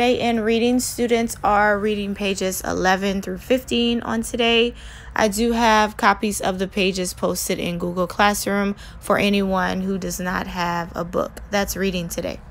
today in reading, students are reading pages 11 through 15 on today. I do have copies of the pages posted in Google Classroom for anyone who does not have a book that's reading today.